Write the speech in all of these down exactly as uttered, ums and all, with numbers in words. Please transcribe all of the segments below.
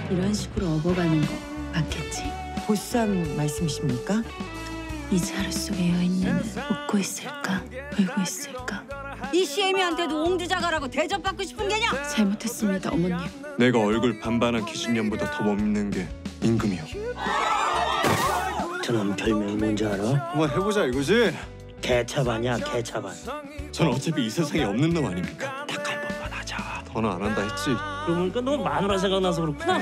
이런 식으로 업어가는 거 맞겠지? 보쌈 말씀이십니까? 이제 하루속에 여인네는 웃고 있을까? 울고 있을까? 이 시애미한테도 옹주자가라고 대접받고 싶은 게냐? 잘못했습니다, 어머님. 내가 얼굴 반반한 기준년보다 더 못 믿는 게 임금이요. 저놈 별명이 뭔지 알아? 한번 해보자 이거지? 개차반이야, 개차반. 전 어차피 이 세상에 없는 놈 아닙니까? 딱 한 번만 하자. 더는 안 한다 했지. 그러니까 너 마누라 생각나서 그렇구나.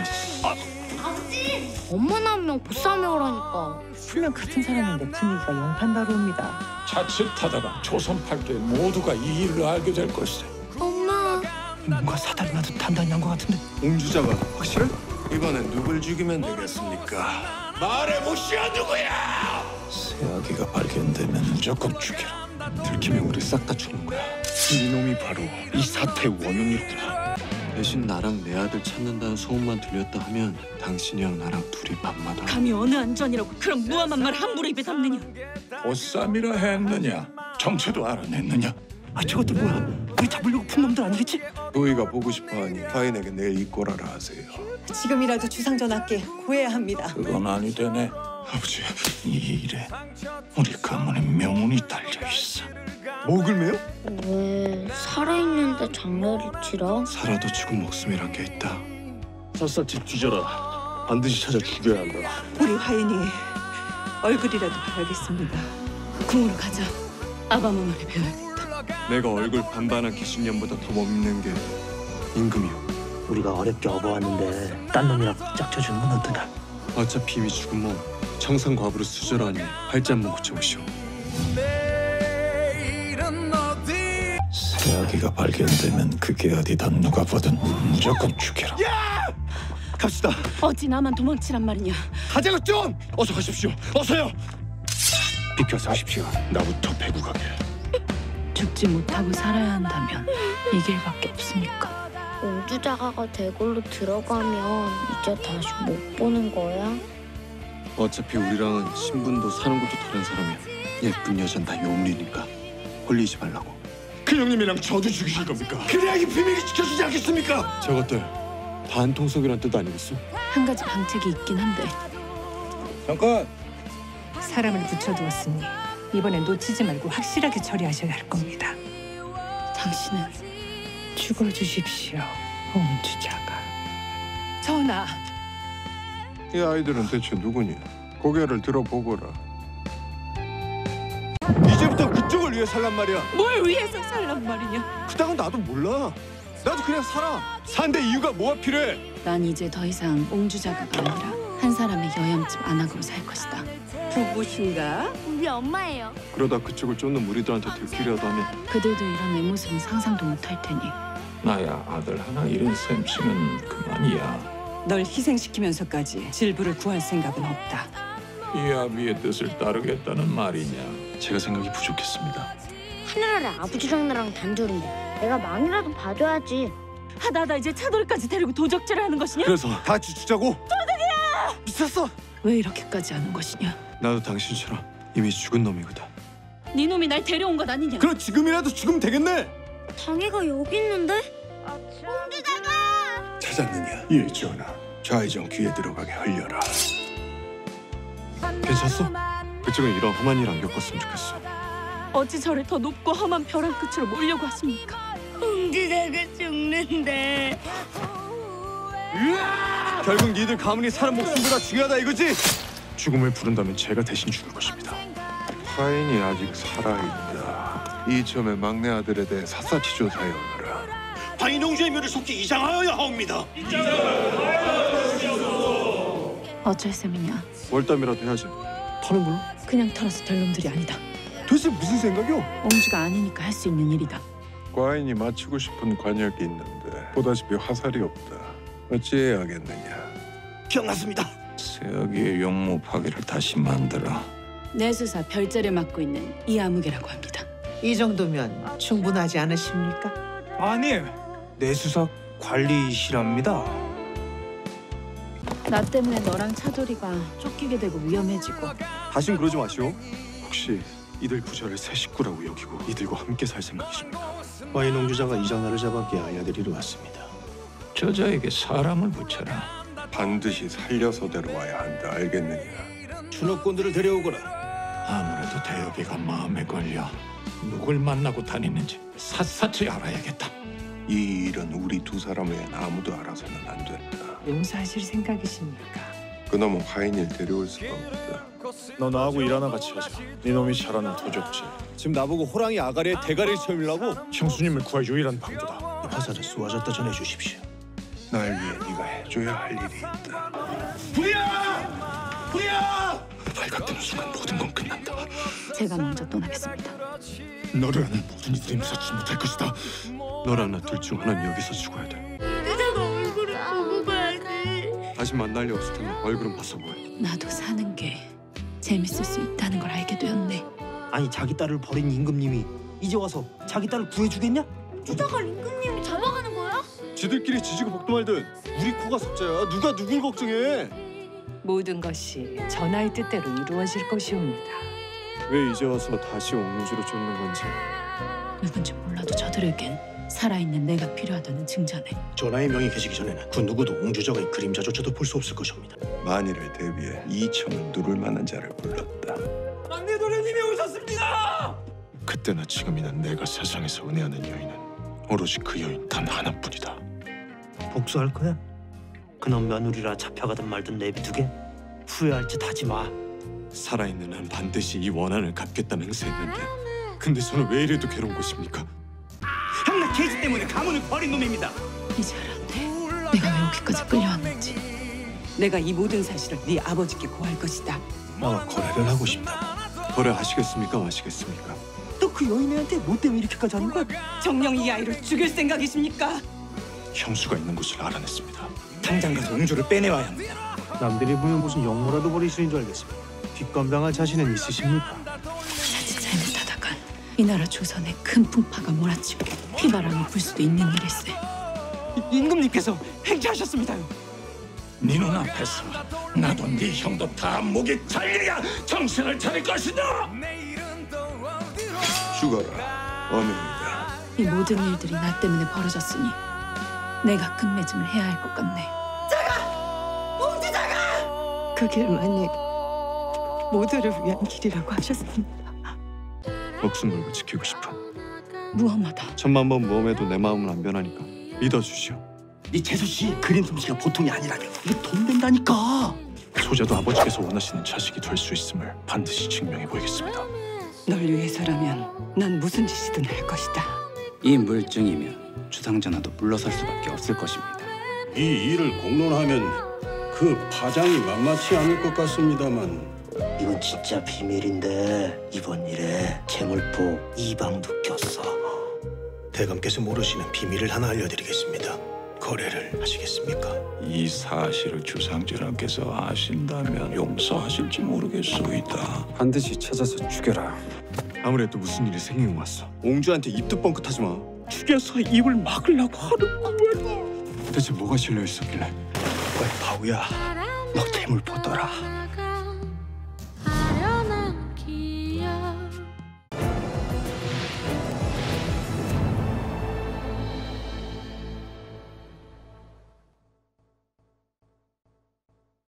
엄마나 한 명 보쌈해 오라니까. 분명 같은 사람인데 분위기가 영판다루입니다. 자칫하다가 조선팔도의 모두가 이 일을 알게 될 것이다. 엄마. 뭔가 사다리 나도 단단히 난 것 같은데. 옹주자가 확실해? 이번엔 누굴 죽이면 되겠습니까? 말해보시오 누구야! 새아기가 발견되면 무조건 죽여라. 들키면 우리 싹 다 죽는 거야. 이놈이 바로 이 사태의 원흉이로구나. 대신 나랑 내 아들 찾는다는 소문만 들렸다 하면 당신이랑 나랑 둘이 밥마다. 감히 어느 안전이라고 그런 무함한 말 함부로 입에 담느냐? 보쌈이라 했느냐? 정체도 알아냈느냐? 아, 저것들 뭐야? 우리 잡으려고 푼 놈들 아니겠지? 도희가 보고 싶어하니 타인에게 내일 이꼬라라 하세요. 지금이라도 주상전하께 구해야 합니다. 그건 아니 되네. 아버지, 이 일에 우리 가문의 명운이 달려있어. 목을 매요? 왜 살아있는데 장례를 치러? 살아도 죽은 목숨이란 게 있다. 샅샅이 뒤져라. 반드시 찾아 죽여야 한다. 우리 화인이 얼굴이라도 봐야겠습니다. 궁으로 가자. 아바마말에 배워야겠다. 내가 얼굴 반반한 기준년보다 더 못 믿는 게 임금이요. 우리가 어렵게 업어왔는데 딴 놈이랑 짝쳐주는 건 어떠냐? 어차피 이미 죽은 몸 청산과부로 수절하니 팔자 한번 고쳐보시오. 새아기가 발견되면 그게 어디든 누가 보든 무조건 죽여라. 갑시다. 어찌 나만 도망치란 말이냐? 가자고 좀! 어서 가십시오. 어서요. 비켜서십시오. 나부터 배국하게. 죽지 못하고 살아야 한다면 이 길밖에 없습니까? 옹주자가가 대궐로 들어가면 이제 다시 못 보는 거야? 어차피 우리랑은 신분도 사는 것도 다른 사람이야. 예쁜 여잔 다 용리니까 홀리지 말라고. 그 형님이랑 저도 죽이실 겁니까? 그래야 이 비밀이 지켜지지 않겠습니까? 저것들 반통속이란 뜻 아니겠어? 한 가지 방책이 있긴 한데 잠깐. 사람을 붙여두었으니 이번엔 놓치지 말고 확실하게 처리하셔야 할 겁니다. 당신은 죽어주십시오, 옹주자가. 전하, 이 아이들은 대체 누구니? 고개를 들어보거라. 이제부터 그쪽을 위해 살란 말이야. 뭘 위해서 살란 말이냐? 그딴 건 나도 몰라. 나도 그냥 살아. 산데 이유가 뭐가 필요해? 난 이제 더 이상 옹주자가가 아니라 한 사람의 여염집 안하고로 살 것이다. 부부신가? 우리 엄마예요. 그러다 그쪽을 쫓는 무리들한테 들키려도 하면 그들도 이런 내 모습은 상상도 못할 테니 나야 아들 하나 잃은 셈치는 그만이야. 널 희생시키면서까지 질부를 구할 생각은 없다. 이 아비의 뜻을 따르겠다는 말이냐? 제가 생각이 부족했습니다. 하늘 아래 아버지랑 나랑 단둘인데 내가 망이라도 봐줘야지. 하다하다 이제 차돌이까지 데리고 도적질을 하는 것이냐? 그래서 같이 죽자고? 도둑이야! 미쳤어! 왜 이렇게까지 하는 것이냐? 나도 당신처럼 이미 죽은 놈이거든. 네 놈이 날 데려온 것 아니냐? 그럼 지금이라도 죽으면 되겠네. 장애가 여기 있는데? 찾았느냐? 예, 전하. 좌의정 귀에 들어가게 흘려라. 괜찮소? 그쪽은 이런 험한 일 안 겪었으면 좋겠어. 어찌 저를 더 높고 험한 벼랑 끝으로 몰려고 하십니까? 옹주자가 죽는데. 결국 니들 가문이 사람 목숨보다 중요하다 이거지? 죽음을 부른다면 제가 대신 죽을 것입니다. 화인이 아직 살아있다. 이점의 막내 아들에 대해 샅샅이 조사해오너라. 화인옹주의 묘를 속히 이장하여야 하옵니다. 어쩔 셈이냐? 월담이라도 해야지. 터는 걸로? 그냥 털어서 될 놈들이 아니다. 도대체 무슨 생각이오? 옹주가 아니니까 할 수 있는 일이다. 과인이 마치고 싶은 관역이 있는데 보다시피 화살이 없다. 어찌해야 하겠느냐? 기억났습니다. 새아기의 용모 파괴를 다시 만들어. 내수사 별제를 맡고 있는 이아무개라고 합니다. 이 정도면 충분하지 않으십니까? 아니, 내수사 관리실합니다. 나 때문에 너랑 차돌이가 쫓기게 되고 위험해지고 다신 그러지 마시오. 혹시 이들 부자를 새 식구라고 여기고 이들과 함께 살 생각이십니까? 화인옹주자가 이장나를 잡았기에 아야들이러 왔습니다. 저자에게 사람을 붙여라. 반드시 살려서 데려와야 한다. 알겠느냐? 추노꾼들을 데려오거라. 아무래도 대여비가 마음에 걸려. 누굴 만나고 다니는지 샅샅이 알아야겠다. 이 일은 우리 두 사람 외엔 아무도 알아서는 안 된다. 용서하실 생각이십니까? 그놈은 화인일 데려올 수가 없다. 너 나하고 일 하나 같이 하자. 네 놈이 잘하는 도적지. 지금 나보고 호랑이 아가리에 대가리를 채우려고? 형수님을 구할 유일한 방도다. 화살을 쏘아졌다 전해주십시오. 날 위해 네가 해줘야 할 일이 있다. 불이야! 불이야! 발각되는 순간 모든 건 끝난다. 제가 먼저 떠나겠습니다. 너를 아는 모든 이들이 무사치 못할 것이다. 너랑 나 둘 중 하나는 여기서 죽어야 돼. 내가 얼굴을 보고 봐야지. 다시 만날 리 없을 텐데 얼굴은 봤어 뭐해. 나도 사는 게 재밌을 수 있다는 걸 알게 되었네. 아니 자기 딸을 버린 임금님이 이제 와서 자기 딸을 구해주겠냐? 이따가 임금님 잡아가는 거야? 지들끼리 지지고 볶도 말든 우리 코가 석자야. 누가 누굴 걱정해. 모든 것이 전하의 뜻대로 이루어질 것이옵니다. 왜 이제 와서 다시 옥무지로 쫓는 건지. 누군지 몰라도 저들에겐 살아있는 내가 필요하다는 증자네. 전하의 명이 계시기 전에는 그 누구도 옹주적의 그림자조차도 볼 수 없을 것입니다. 만일을 대비해 이첨을 누를 만한 자를 불렀다. 막내 도련님이 오셨습니다. 그때나 지금이나 내가 세상에서 은혜하는 여인은 오로지 그 여인 단 하나뿐이다. 복수할 거야? 그놈 며느리라 잡혀가든 말든 내비두게? 후회할 짓 하지 마. 살아있는 한 반드시 이 원한을 갚겠다는 행세했는데 근데 저는 왜 이래도 괴로운 것입니까? 형네 계지 때문에 가문을 버린 놈입니다. 이제 알았네. 내가 왜 여기까지 끌려왔는지. 내가 이 모든 사실을 네 아버지께 고할 것이다. 나와 거래를 하고 싶다. 거래하시겠습니까 마시겠습니까? 너 그 여인애한테 뭐 때문에 이렇게까지 하는 거야? 정녕 이 아이를 죽일 생각이십니까? 형수가 있는 곳을 알아냈습니다. 당장 가서 옹주를 빼내와야 합니다. 남들이 보면 무슨 영모라도 버리시는 줄 알겠습니다. 뒷감당할 자신은 있으십니까? 자칫 잘못하다간 이 나라 조선에 큰 풍파가 몰아치고 피바람이 불 수도 있는 일일세. 임금님께서 행차하셨습니다요. 네 눈앞에서 나도 네 형도 다 목이 잘려야 정신을 차릴 것이다. 죽어라. 어명이다. 이 모든 일들이 나 때문에 벌어졌으니 내가 끝맺음을 해야 할 것 같네. 그 길만이 모두를 위한 길이라고 하셨습니다. 목숨 걸고 지키고 싶어. 무엄하다. 천만 번 모험해도 내 마음은 안 변하니까 믿어주시오. 이 재수 씨 그림 솜씨가 보통이 아니라며. 이게 돈 된다니까. 소자도 아버지께서 원하시는 자식이 될 수 있음을 반드시 증명해 보이겠습니다. 널 위해서라면 난 무슨 짓이든 할 것이다. 이 물증이면 주상전하도 물러설 수밖에 없을 것입니다. 이 일을 공론하면 그 파장이 만만치 않을 것 같습니다만 이건 진짜 비밀인데 이번 일에 재물포 이방도 꼈어. 대감께서 모르시는 비밀을 하나 알려드리겠습니다. 거래를 하시겠습니까? 이 사실을 주상전하께서 아신다면 용서하실지 모르겠소이다. 반드시 찾아서 죽여라. 아무래도 무슨 일이 생긴 것 같소. 옹주한테 입도 뻥끗하지 마. 죽여서 입을 막으려고 하는구만. 대체 뭐가 실려 있었길래? 왜 바우야, 너 재물포 떠라.